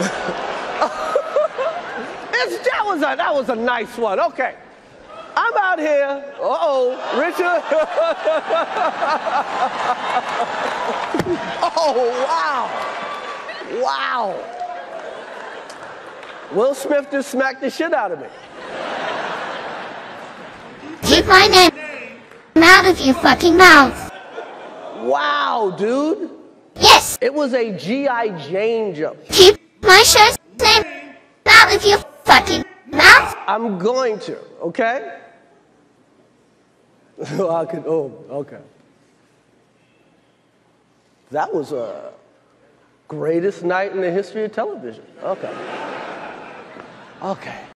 That was a nice one. Okay. I'm out here. Uh-oh, Richard. Oh, wow. Wow. Will Smith just smacked the shit out of me. Keep my name out of your fucking mouth. Wow, dude. Yes. It was a G.I. Jane jump. Keep my shirt's name out of your fucking mouth. I'm going to, okay? Okay. That was a greatest night in the history of television. Okay. Okay.